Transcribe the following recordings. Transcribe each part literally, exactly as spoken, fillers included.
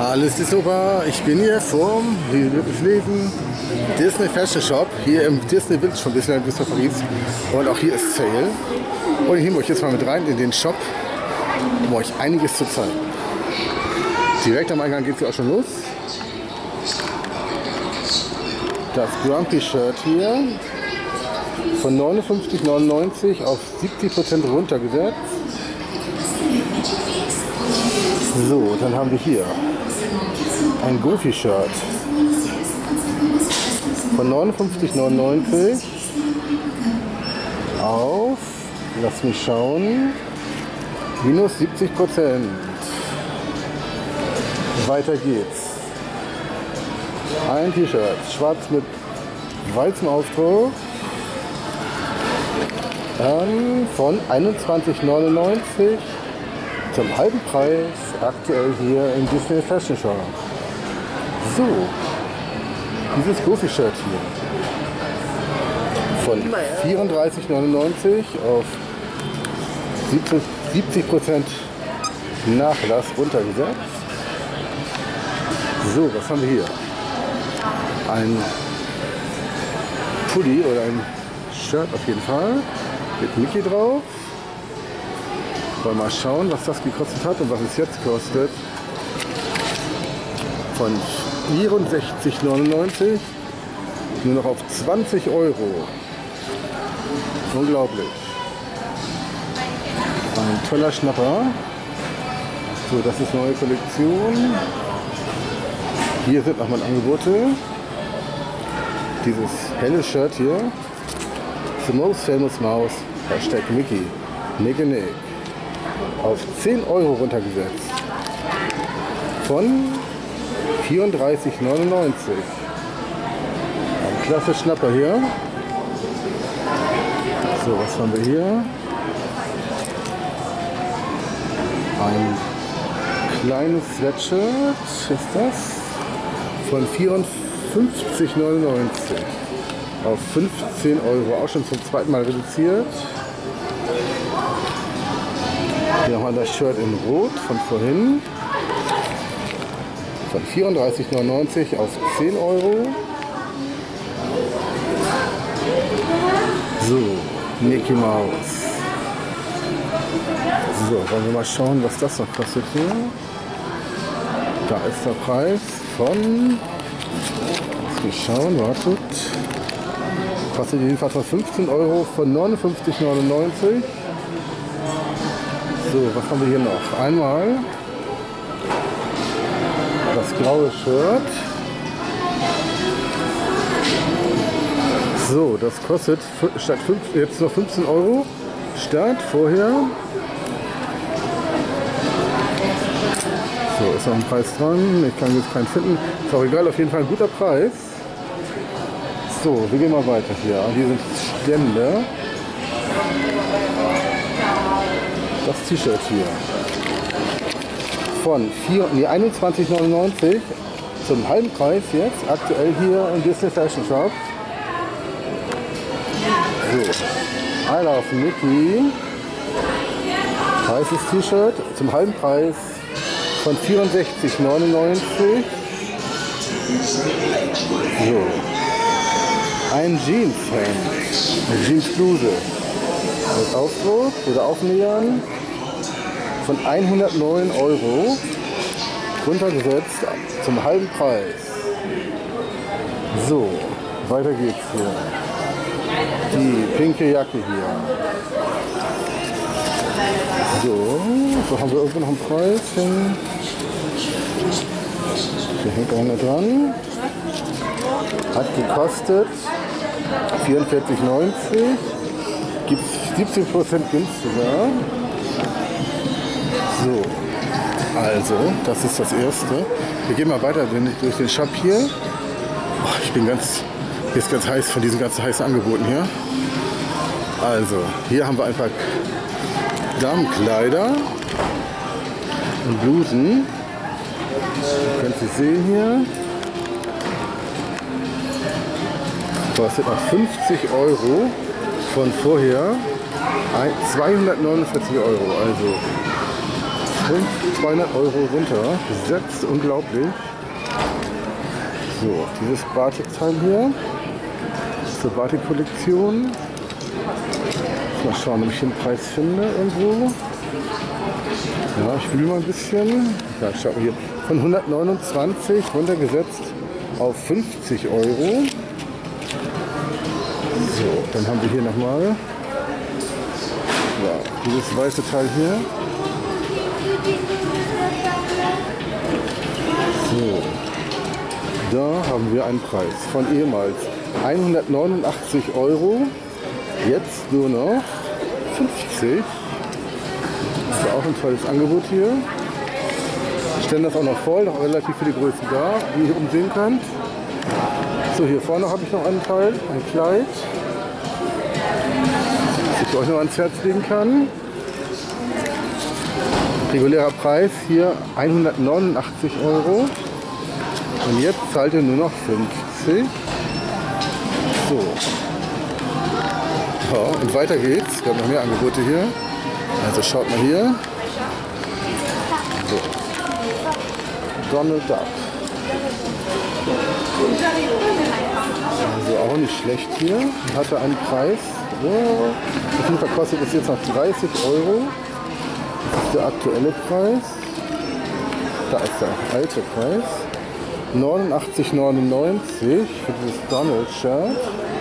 Alles ist super. Ich bin hier vorm, wie wird es lesen, Disney Fashion Shop, hier im Disney Village von Disneyland bis Paris. Und auch hier ist Sale. Und ich nehme euch jetzt mal mit rein in den Shop, um euch einiges zu zeigen. Direkt am Eingang geht es ja auch schon los. Das Grumpy Shirt hier von neunundfünfzig neunundneunzig auf siebzig Prozent runtergesetzt. So, dann haben wir hier ein Goofy Shirt von neunundfünfzig neunundneunzig auf, lass mich schauen, minus siebzig Prozent. Weiter geht's. Ein T-Shirt, schwarz mit weißem Aufdruck, ähm, von einundzwanzig neunundneunzig zum halben Preis, aktuell hier im Disney Fashion Shop. So, dieses Goofy Shirt hier von vierunddreißig neunundneunzig auf siebzig Prozent Nachlass runtergesetzt. So, was haben wir hier? Ein Pulli oder ein Shirt auf jeden Fall mit Mickey drauf. Wollen wir mal schauen, was das gekostet hat und was es jetzt kostet. Von vierundsechzig neunundneunzig nur noch auf zwanzig Euro. Unglaublich. Ein toller Schnapper. So, das ist neue Kollektion. Hier sind nochmal Angebote. Dieses helle Shirt hier. The most famous mouse. Hashtag Mickey. Nick and Nick. Auf zehn Euro runtergesetzt. Von vierunddreißig neunundneunzig. Ein klasse Schnapper hier. So, was haben wir hier? Ein kleines Sweatshirt ist das. Von vierundfünfzig neunundneunzig auf fünfzehn Euro. Auch schon zum zweiten Mal reduziert. Hier nochmal das Shirt in Rot von vorhin. Von vierunddreißig neunundneunzig auf zehn Euro. So, Mickey Mouse. So, wollen wir mal schauen, was das noch kostet hier. Da ist der Preis von, lass mich schauen, wartet. Kostet jedenfalls von fünfzehn Euro von neunundfünfzig neunundneunzig. So, was haben wir hier noch? Einmal das graue Shirt. So, das kostet statt fünf, jetzt noch fünfzehn Euro. Statt vorher. So, ist noch ein Preis dran. Ich kann jetzt keinen finden. Ist auch egal, auf jeden Fall ein guter Preis. So, wir gehen mal weiter hier. Hier sind Stände. Das T-Shirt hier. Von nee, einundzwanzig neunundneunzig zum halben Preis jetzt. Aktuell hier im Disney Fashion Shop. So. I Love Mickey. Weißes T-Shirt zum halben Preis. Von vierundsechzig neunundneunzig. So. Ein Jeans-Hemd. Eine Jeans-Bluse. Mit Aufdruck oder Aufnähern. Von hundertneun Euro. Runtergesetzt zum halben Preis. So. Weiter geht's hier. Die pinke Jacke hier. So, so haben wir irgendwo noch einen Preis. Hier hängt einer dran. Hat gekostet vierundvierzig neunzig. Gibt es siebzig Prozent günstiger. So, also, das ist das erste. Wir gehen mal weiter durch den Shop hier. Oh, ich bin ganz, hier ist ganz heiß von diesen ganzen heißen Angeboten hier. Also, hier haben wir ein paar Damenkleider und Blusen. Ihr könnt sie sehen hier. Kostet noch fünfzig Euro von vorher zweihundertneunundvierzig Euro. Also zweihundert Euro runter. Gesetzt, unglaublich. So, dieses Batik-Teil hier. Zur Batik-Kollektion. Mal schauen, ob ich den Preis finde irgendwo. Ja, ich will mal ein bisschen. Ja, schau hier. Von hundertneunundzwanzig runtergesetzt auf fünfzig Euro. So, dann haben wir hier nochmal ja, dieses weiße Teil hier. So, da haben wir einen Preis von ehemals hundertneunundachtzig Euro, jetzt nur noch fünfzig. Das ist ja auch ein tolles Angebot hier. Wir stellen das auch noch voll, noch relativ viele Größen da, wie ihr hier oben sehen könnt. So, hier vorne habe ich noch einen Teil, ein Kleid, das ich euch noch ans Herz legen kann. Regulärer Preis hier hundertneunundachtzig Euro und jetzt zahlt ihr nur noch fünfzig. So. Ja, und weiter geht's. Wir haben noch mehr Angebote hier. Also schaut mal hier. So. Donald Duck. Also auch nicht schlecht hier. Hatte einen Preis. Oh, auf jeden Fall kostet es jetzt noch dreißig Euro. Das ist der aktuelle Preis. Da ist der alte Preis. neunundachtzig neunundneunzig für dieses Donald-Shirt.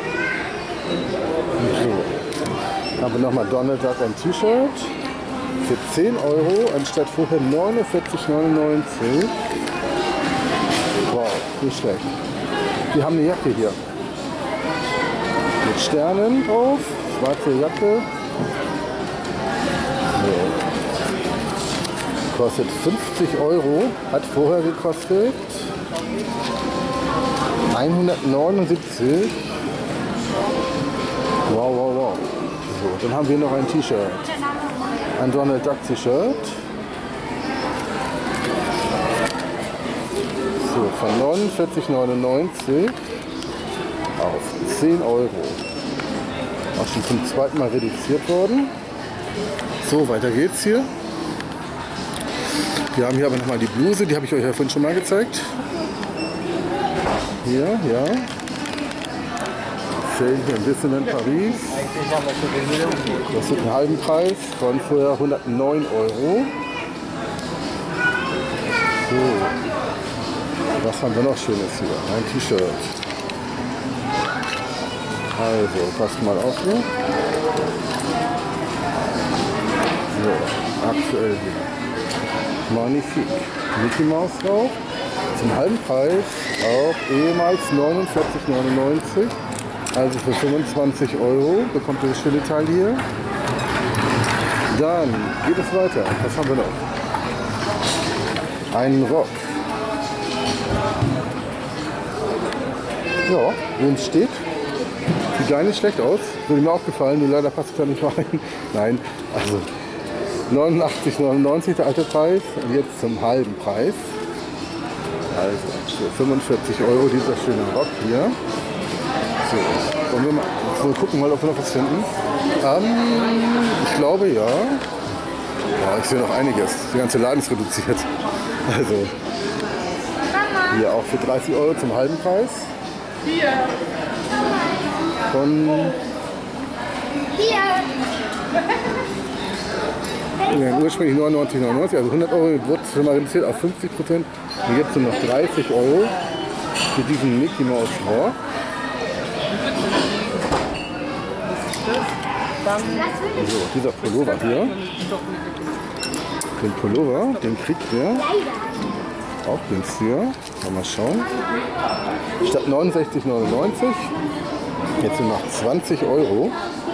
So. Haben wir nochmal Donald Duck ein T-Shirt für zehn Euro anstatt vorher neunundvierzig neunundneunzig. Wow, nicht schlecht. Wir haben eine Jacke hier mit Sternen drauf, schwarze Jacke. So. Kostet fünfzig Euro, hat vorher gekostet hundertneunundsiebzig. Wow, wow, wow. So, dann haben wir noch ein T-Shirt. Ein Donald Duck T-Shirt. So, von neunundvierzig neunundneunzig auf zehn Euro. Auch schon zum zweiten Mal reduziert worden. So, weiter geht's hier. Wir haben hier aber nochmal die Bluse, die habe ich euch ja vorhin schon mal gezeigt. Hier, ja. Sale hier ein bisschen in Paris. Das ist einen halben Preis von vorher hundertneun Euro. So. Was haben wir noch Schönes hier? Ein T-Shirt. Also, passt mal auf hier. So, aktuell hier. Magnifique. Mickey Maus drauf. Zum halben Preis, auch ehemals neunundvierzig neunundneunzig. Also für fünfundzwanzig Euro bekommt ihr das schöne Teil hier. Dann geht es weiter. Was haben wir noch? Einen Rock. Ja, wem es steht. Sieht gar nicht schlecht aus. Würde mir auch gefallen, nur leider passt es da nicht rein. Nein, also neunundachtzig neunundneunzig der alte Preis und jetzt zum halben Preis. Also für fünfundvierzig Euro dieser schöne Rock hier. So, wollen wir mal so gucken, mal, ob wir noch was finden. Ähm, ich glaube ja. Ja, ich sehe noch einiges. Der ganze Laden ist reduziert. Also hier auch für dreißig Euro zum halben Preis. Hier. Von hier. Ja, ursprünglich neunundneunzig neunundneunzig, also hundert Euro wird schon mal reduziert auf fünfzig Prozent. Und jetzt sind noch dreißig Euro für diesen Mickey Mouse Rock. So, dieser Pullover hier. Den Pullover, den kriegt ihr auch günstiger. Mal schauen. Statt neunundsechzig neunundneunzig jetzt sind noch zwanzig Euro.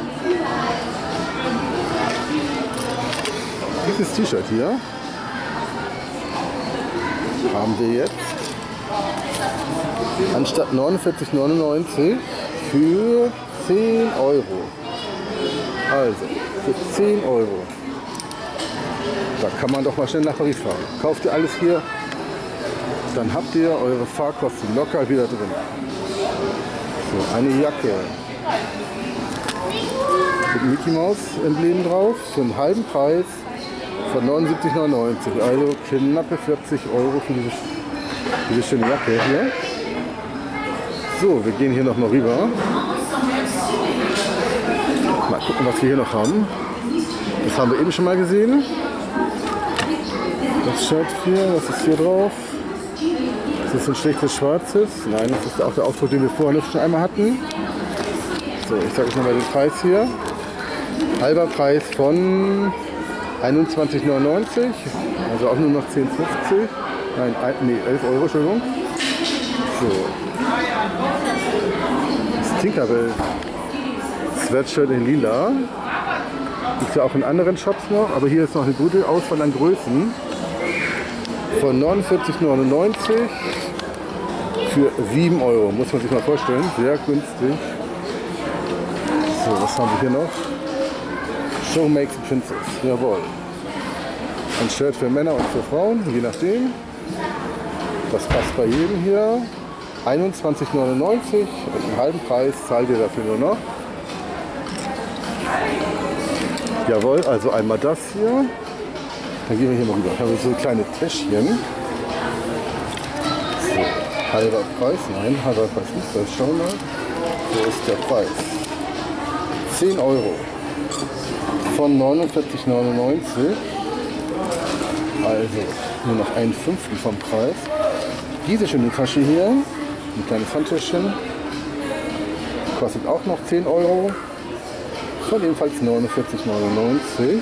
Dieses T-Shirt hier haben wir jetzt anstatt neunundvierzig neunundneunzig für zehn Euro. Also für zehn Euro. Da kann man doch mal schnell nach Paris fahren. Kauft ihr alles hier, dann habt ihr eure Fahrkosten locker wieder drin. So, eine Jacke mit Mickey Mouse Emblem drauf für einen halben Preis von neunundsiebzig neunundneunzig. Also knappe vierzig Euro für diese, diese schöne Jacke hier. So, wir gehen hier noch mal rüber. Mal gucken, was wir hier noch haben. Das haben wir eben schon mal gesehen. Das Shirt hier, was ist hier drauf? Das ist ein schlichtes schwarzes. Nein, das ist auch der Aufdruck, den wir vorher schon einmal hatten. So, ich sage euch nochmal den Preis hier. Halber Preis von einundzwanzig neunundneunzig, also auch nur noch zehn fünfzig. Nein, nee, elf Euro, Entschuldigung. So. Das Tinkerbell Sweatshirt in lila. Gibt es ja auch in anderen Shops noch, aber hier ist noch eine gute Auswahl an Größen. Von neunundvierzig neunundneunzig für sieben Euro, muss man sich mal vorstellen, sehr günstig. So, was haben wir hier noch? Show makes a princess, jawohl. Ein Shirt für Männer und für Frauen, je nachdem. Das passt bei jedem hier. einundzwanzig neunundneunzig, einen halben Preis zahlt ihr dafür nur noch. Jawohl, also einmal das hier. Dann gehen wir hier mal rüber. Da haben wir so kleine Täschchen. So, halber Preis, nein, halber Preis nicht, das schauen wir mal. So ist der Preis. zehn Euro. Von neunundvierzig neunundneunzig. Also nur noch ein Fünftel vom Preis. Diese schöne Tasche hier, ein kleines Handtäschchen, kostet auch noch zehn Euro. Von ebenfalls neunundvierzig neunundneunzig.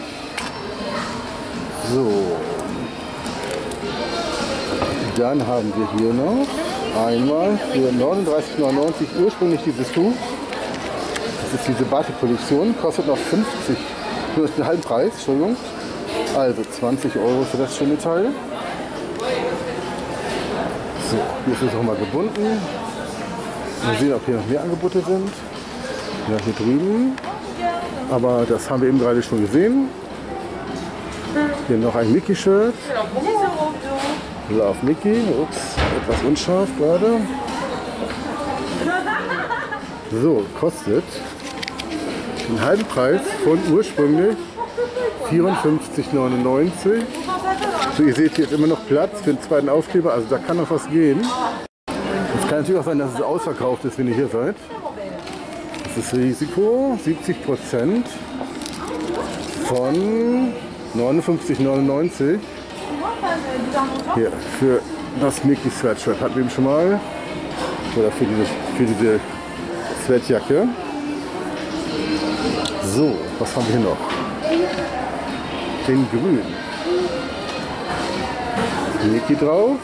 So. Dann haben wir hier noch einmal für neununddreißig neunundneunzig ursprünglich dieses Tuch. Das ist diese Batik-Kollektion, kostet noch fünfzig, nur den halben Preis, Entschuldigung. Also zwanzig Euro für das schöne Teil. So, hier ist es auch mal gebunden. Mal sehen, ob hier noch mehr Angebote sind. Ja, hier drüben. Aber das haben wir eben gerade schon gesehen. Hier noch ein Mickey-Shirt. Love Mickey. Ups, etwas unscharf gerade. So, kostet den halben Preis von ursprünglich vierundfünfzig neunundneunzig. So, ihr seht, hier ist immer noch Platz für den zweiten Aufkleber, also da kann noch was gehen. Es kann natürlich auch sein, dass es ausverkauft ist, wenn ihr hier seid. Das ist Risiko, siebzig Prozent von neunundfünfzig neunundneunzig. Hier, für das Mickey Sweatshirt hatten wir eben schon mal. Oder für diese, für diese Sweatjacke. So, was haben wir hier noch? Den grün. Mickey drauf.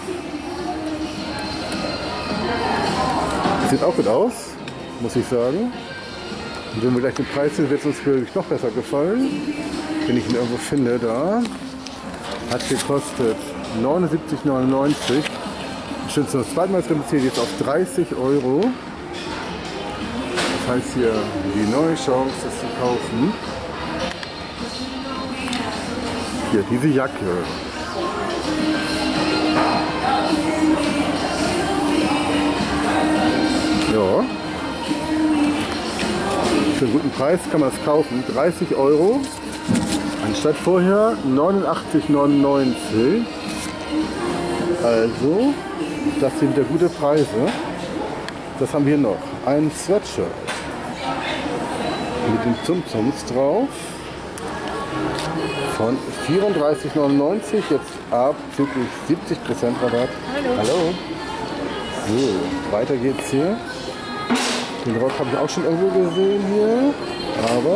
Sieht auch gut aus, muss ich sagen. Und wenn wir gleich den Preis sehen, wird es uns wirklich noch besser gefallen. Wenn ich ihn irgendwo finde, da. Hat gekostet neunundsiebzig neunundneunzig. Schön zum zweiten Mal reduziert jetzt auf dreißig Euro. Das heißt hier die neue Chance, das zu kaufen. Hier, diese Jacke. Ja. Für einen guten Preis kann man es kaufen. dreißig Euro. Anstatt vorher neunundachtzig neunundneunzig. Also, das sind wieder gute Preise. Das haben wir noch. Ein Sweatshirt. Mit den Zumzums drauf. Von vierunddreißig neunundneunzig, jetzt abzüglich siebzig Prozent Rabatt. Hallo. Hallo. So, weiter geht's hier. Den Rock habe ich auch schon irgendwo gesehen hier. Aber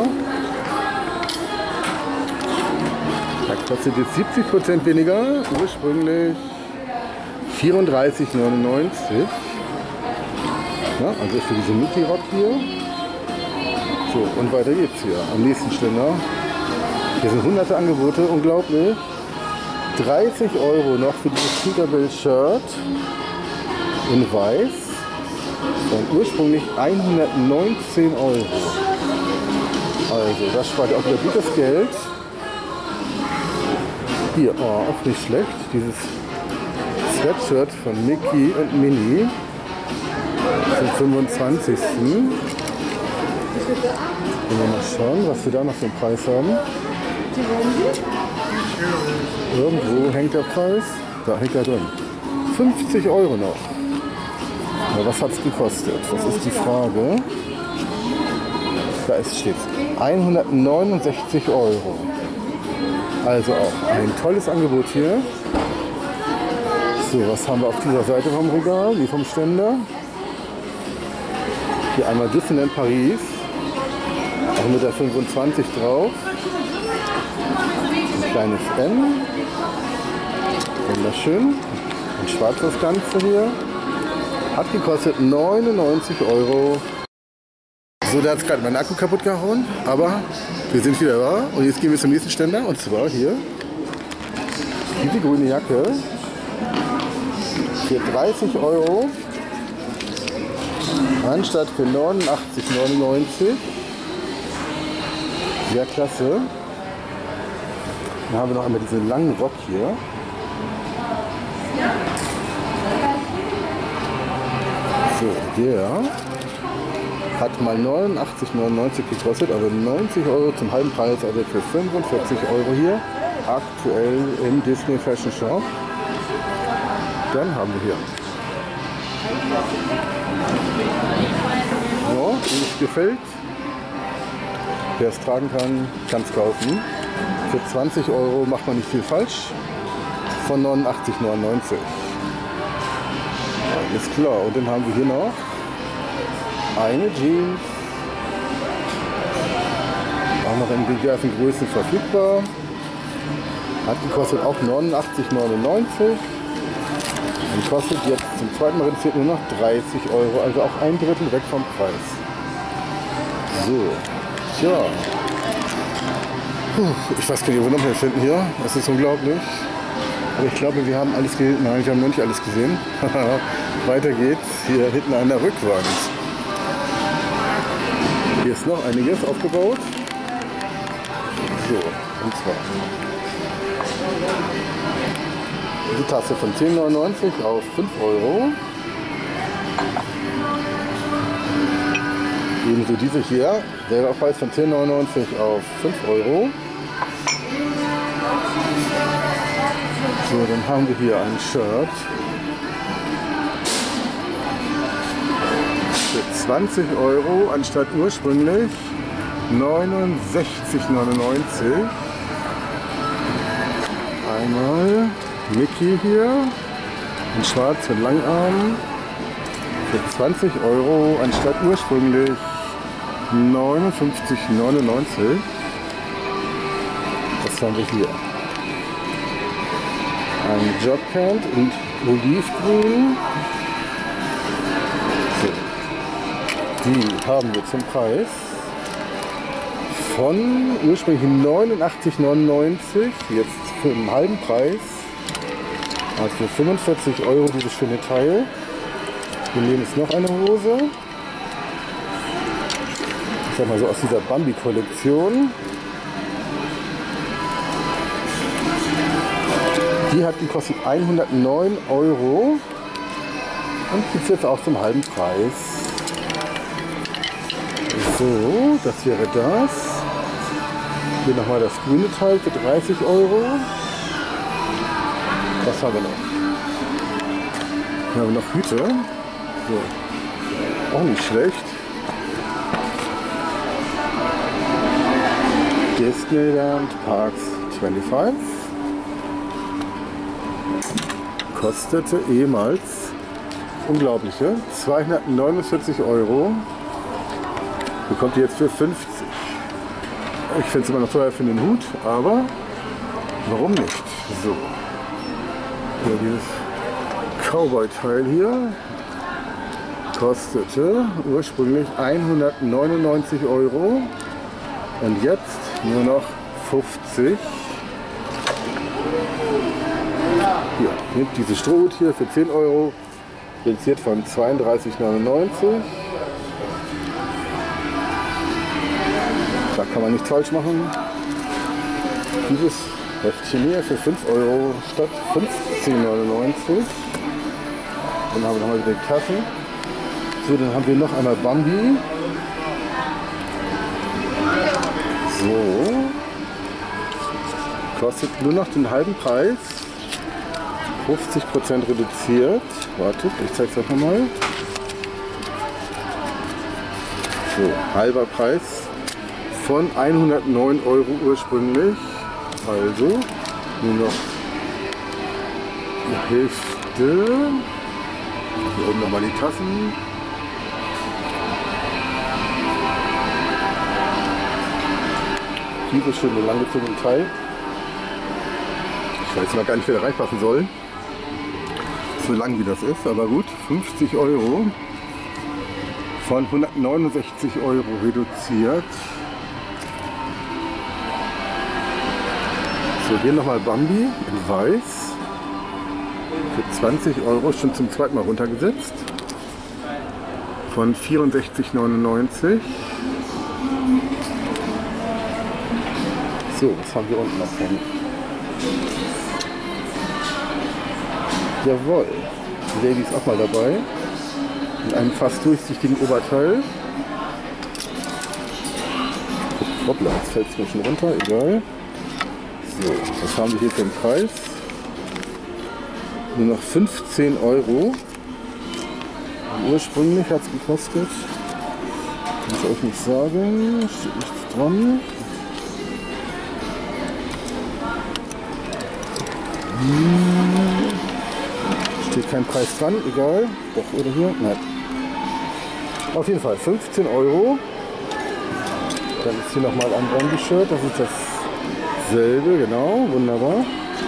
da kostet jetzt siebzig Prozent weniger. Ursprünglich vierunddreißig neunundneunzig. Ja, also für diese Mickey-Rock hier. So, und weiter geht's hier. Am nächsten Ständer. Hier sind hunderte Angebote, unglaublich. dreißig Euro noch für dieses Tinkerbell-Shirt in weiß. Und ursprünglich hundertneunzehn Euro. Also, das spart auch wieder gutes Geld. Hier, oh, auch nicht schlecht. Dieses Sweatshirt von Mickey und Minnie. Zum fünfundzwanzigsten Wollen wir mal schauen, was wir da noch für einen Preis haben. Irgendwo hängt der Preis. Da hängt er drin. fünfzig Euro noch. Ja, was hat es gekostet? Das ist die Frage. Da ist steht hundertneunundsechzig Euro. Also auch ein tolles Angebot hier. So, was haben wir auf dieser Seite vom Regal, wie vom Ständer? Hier einmal Disneyland Paris, auch mit der fünfundzwanzig drauf. Ein kleines M. Wunderschön. Ein schwarzes Ganze hier. Hat gekostet neunundneunzig Euro. So, da hat es gerade mein Akku kaputt gehauen, aber wir sind wieder da und jetzt gehen wir zum nächsten Ständer und zwar hier diese grüne Jacke für dreißig Euro anstatt für neunundachtzig neunundneunzig. Sehr klasse. Dann haben wir noch einmal diesen langen Rock hier. So, der hat mal neunundachtzig neunundneunzig gekostet, also neunzig Euro zum halben Preis, also für fünfundvierzig Euro hier, aktuell im Disney Fashion Shop. Dann haben wir hier. So, wenn es gefällt, wer es tragen kann, kann es kaufen. Für zwanzig Euro macht man nicht viel falsch, von neunundachtzig neunundneunzig. Alles klar, und dann haben wir hier noch eine Jeans, auch noch in diversen Größen verfügbar, hat gekostet auch neunundachtzig neunundneunzig und kostet jetzt zum zweiten Mal reduziert nur noch dreißig Euro, also auch ein Drittel weg vom Preis. So, tja, Puh, ich weiß gar nicht, wo noch mehr finden hier, das ist unglaublich, aber ich glaube, wir haben alles gesehen, nein, wir haben noch nicht alles gesehen. Weiter geht's, hier hinten an der Rückwand. Hier ist noch einiges aufgebaut. So, und zwar die Tasse von zehn neunundneunzig auf fünf Euro. Ebenso diese hier, selber Preis von zehn neunundneunzig auf fünf Euro. So, dann haben wir hier ein Shirt für zwanzig Euro anstatt ursprünglich neunundsechzig neunundneunzig. Einmal Mickey hier in schwarz mit Langarm für zwanzig Euro anstatt ursprünglich neunundfünfzig neunundneunzig. Was haben wir hier? Ein Jogpant in Olivgrün. So. Die haben wir zum Preis von ursprünglich neunundachtzig neunundneunzig, jetzt für einen halben Preis, also für fünfundvierzig Euro dieses schöne Teil. Wir nehmen jetzt noch eine Hose. Ich sag mal so aus dieser Bambi-Kollektion. Die hat gekostet hundertneun Euro und gibt es jetzt auch zum halben Preis. So, das wäre das. Hier nochmal das grüne Teil für dreißig Euro. Was haben wir noch? Hier haben wir noch Hüte. So. Auch nicht schlecht. Disneyland Parks fünfundzwanzig. Kostete ehemals unglaubliche zweihundertneunundvierzig Euro. Bekommt ihr jetzt für fünfzig. Ich finde es immer noch teuer für den Hut, aber warum nicht? So. Ja, dieses Cowboy-Teil hier kostete ursprünglich hundertneunundneunzig Euro und jetzt nur noch fünfzig. Hier, nimmt diese Strohhut hier für zehn Euro, reduziert von zweiunddreißig neunundneunzig. Da kann man nichts falsch machen. Dieses Heftchen hier für fünf Euro statt fünfzehn neunundneunzig. Dann haben wir nochmal wieder die Tassen. So, dann haben wir noch einmal Bambi. So. Kostet nur noch den halben Preis. fünfzig Prozent reduziert. Wartet, ich zeige es euch nochmal. So, halber Preis von hundertneun Euro ursprünglich. Also nur noch die Hälfte. Hier oben nochmal die Tassen. Hier ist schon eine langgezogene Teil. Ich weiß noch gar nicht, wie da reinpassen soll. So lang wie das ist, aber gut. fünfzig Euro von hundertneunundsechzig Euro reduziert. So, hier nochmal Bambi in weiß. Für zwanzig Euro schon zum zweiten Mal runtergesetzt. Von vierundsechzig neunundneunzig. So, was haben wir unten noch von? Jawohl, die Lady ist auch mal dabei. In einem fast durchsichtigen Oberteil. Hoppla, jetzt fällt es mir schon runter, egal. So, was haben wir hier für den Preis? Nur noch fünfzehn Euro. Ursprünglich hat es gekostet. Kann ich euch nicht sagen, steht nichts dran. Steht kein Preis dran, egal. Doch, oder hier? Nein. Auf jeden Fall fünfzehn Euro. Dann ist hier nochmal ein Bambi-Shirt. Das ist dasselbe, genau. Wunderbar.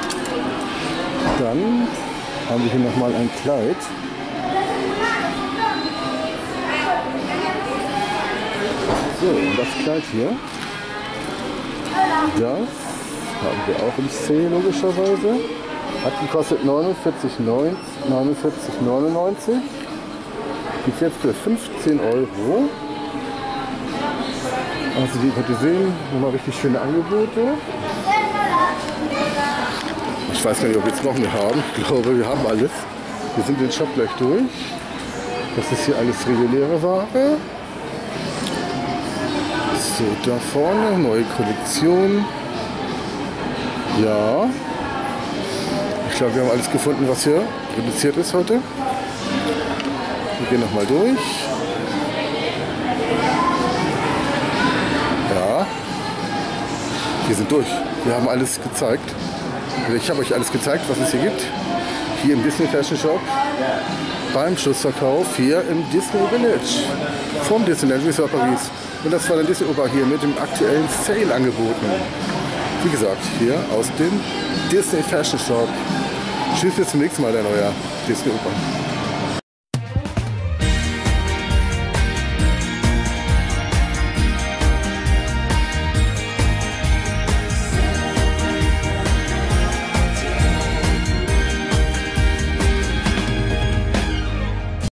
Dann haben wir hier nochmal ein Kleid. So, und das Kleid hier. Das haben wir auch im C logischerweise. Hat gekostet neunundvierzig neunundneunzig. Gibt jetzt für fünfzehn Euro. Also die könnt ihr sehen, nochmal richtig schöne Angebote. Ich weiß gar nicht, ob wir jetzt noch mehr haben. Ich glaube, wir haben alles. Wir sind den Shop gleich durch. Das ist hier alles reguläre Ware. So, da vorne neue Kollektion. Ja. Ich glaube, wir haben alles gefunden, was hier reduziert ist heute. Wir gehen nochmal durch. Ja. Wir sind durch. Wir haben alles gezeigt. Ich habe euch alles gezeigt, was es hier gibt. Hier im Disney Fashion Shop. Beim Schlussverkauf hier im Disney Village. Vom Disneyland Resort Paris. Und das war dann Disney Oper hier mit dem aktuellen Sale angeboten. Wie gesagt, hier aus dem Disney Fashion Shop. Tschüss, bis zum nächsten Mal, dein neuer Disney Oper.